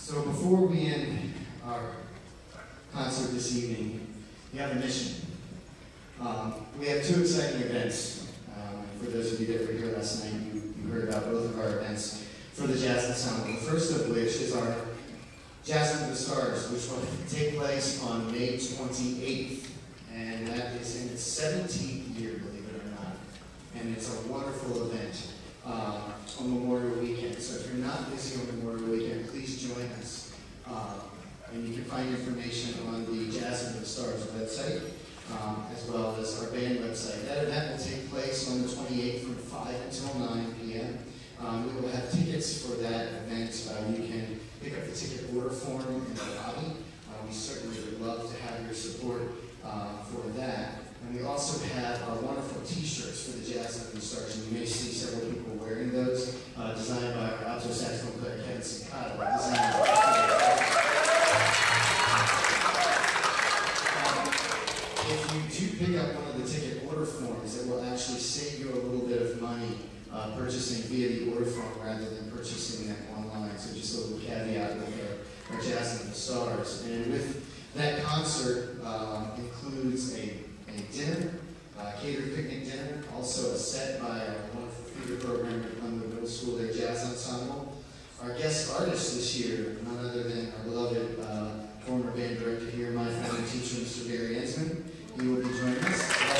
So before we end our concert this evening, we have a mission. We have two exciting events. For those of you that were here last night, you heard about both of our events for the Jazz Ensemble. The first of which is our Jazz Under the Stars, which will take place on May 28th. And that is in its 17th year, believe it or not. And it's a wonderful event on Memorial Weekend. So if you're not busy on Memorial Weekend, please join us. And you can find information on the Jazz Under the Stars website, as well as our band website. That event will take place on the 28th from 5 until 9 p.m. We will have tickets for that event. You can pick up the ticket order form in the lobby. We certainly would love to have your support for that. And we also have our wonderful t-shirts for the Jazz Under the Stars. And you may see several people wearing those, designed by our alto saxophone player, Kevin Cicada. If you do pick up one of the ticket order forms, it will actually save you a little bit of money purchasing via the order form rather than purchasing them online. So just a little caveat with our Jazz Under the Stars. And with that concert includes a dinner, catered picnic dinner, also a set by our wonderful theater program at Glenwood Middle School, their Jazz Ensemble. Our guest artist this year, none other than our beloved former band director here, my former teacher, Mr. Barry Ensman. He will be joining us.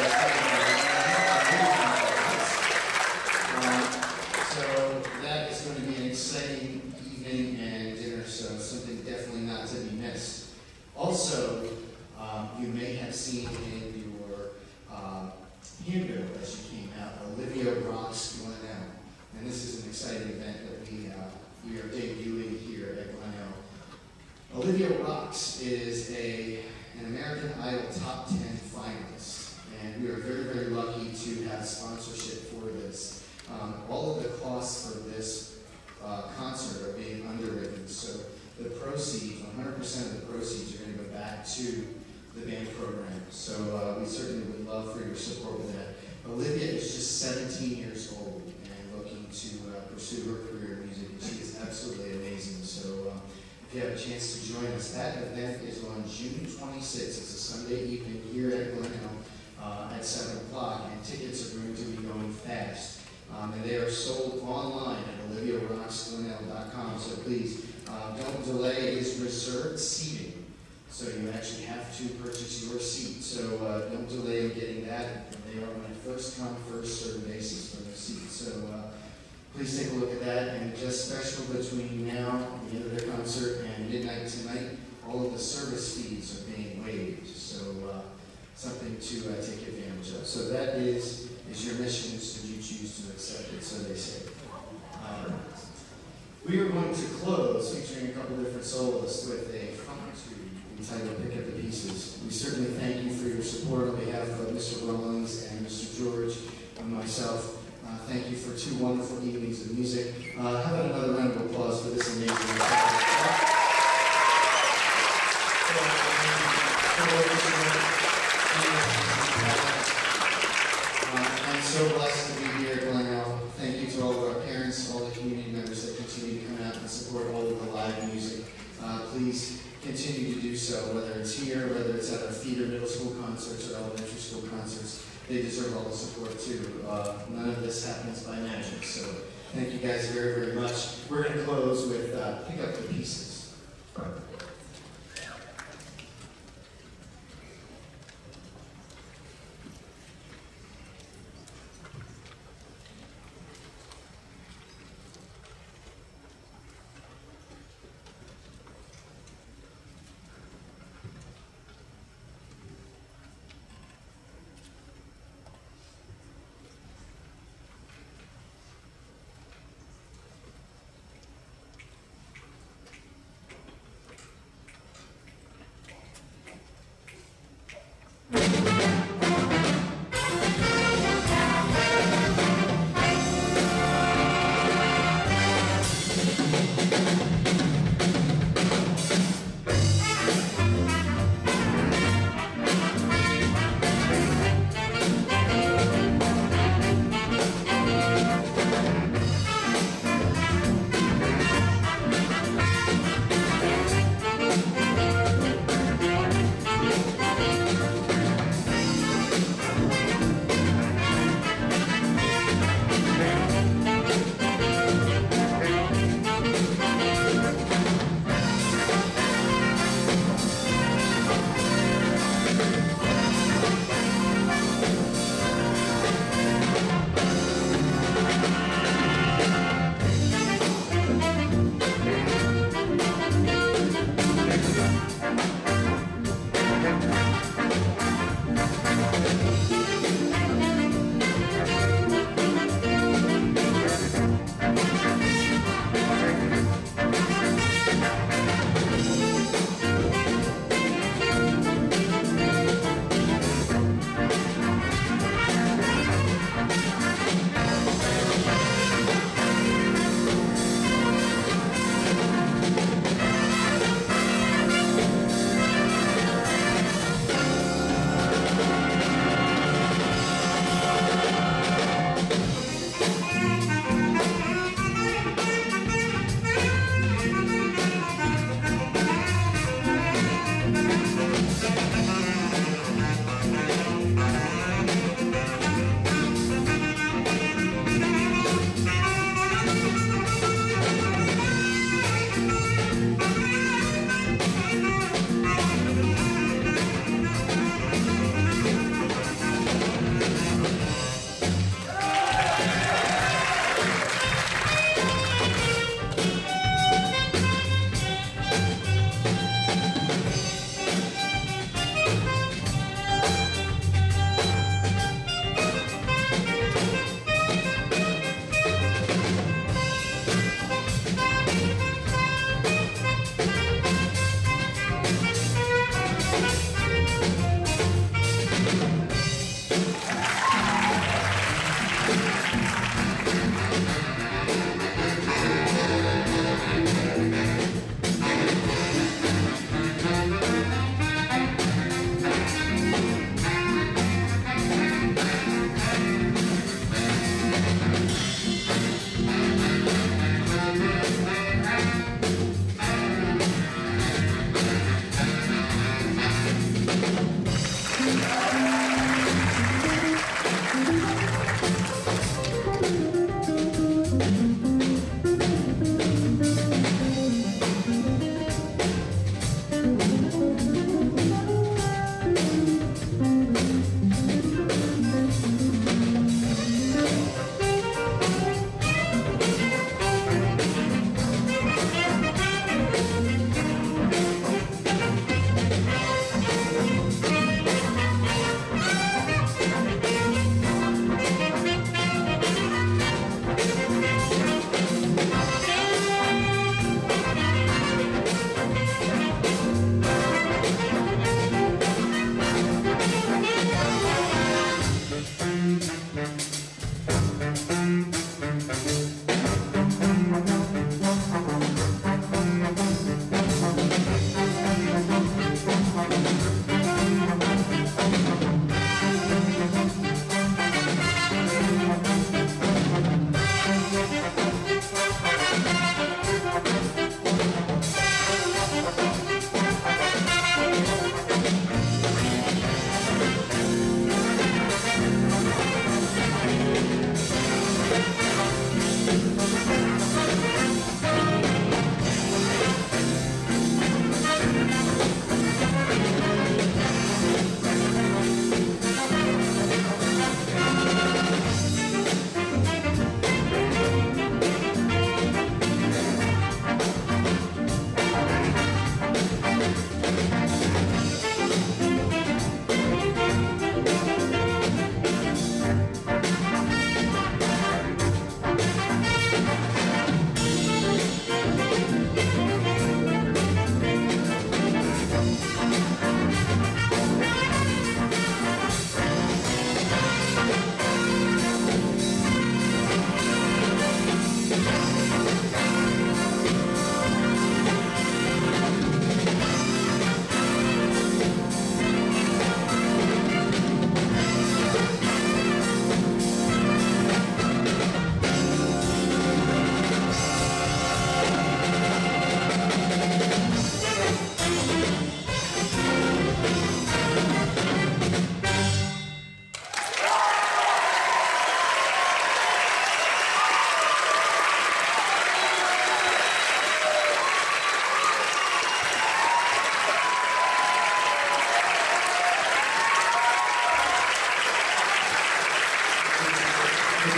So that is going to be an exciting evening and dinner, so something definitely not to be missed. Also, you may have seen in your handbill as you came out, Olivia Rocks Glenelg. And this is an exciting event that we are debuting here at Glenelg. Olivia Rocks is an American Idol Top 10 finalist, and we are very, very lucky to have sponsorship for this. All of the costs for this concert are being underwritten, so the proceeds, 100% of the proceeds are going to go back to the band program. So we certainly would love for your support with that. Olivia is just 17 years old and looking to pursue her career in music, and she is absolutely amazing. So if you have a chance to join us, that event is on June 26th. It's a Sunday evening here at Glenelg at 7 o'clock, and tickets are going to be going fast. And they are sold online at oliviarocksglenelg.com, so please don't delay. It is reserved seating, so you actually have to purchase your seat. So don't delay in getting that. And they are on a first come, first served basis for their seats. So please take a look at that. And just special between now, the end of their concert, and midnight tonight, all of the service fees are being waived. So something to take advantage of. So that is your mission, should you choose to accept it, so they say. We are going to close featuring a couple different soloists with a funk-tune entitled Pick Up the Pieces. We certainly thank you for your support on behalf of Mr. Rollins and Mr. George and myself. Thank you for two wonderful evenings of music. How about another round of applause for this amazing I'm so blessed to be here at Glenelg. Thank you to all of our parents, all the community members that continue to come out and support all of the live music. Please continue to do so, whether it's here, whether it's at our theater middle school concerts or elementary school concerts. They deserve all the support too. None of this happens by magic, so thank you guys very, very much. We're going to close with Pick Up the Pieces.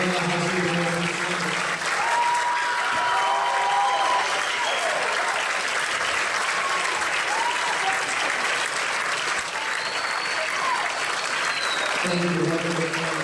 Thank you.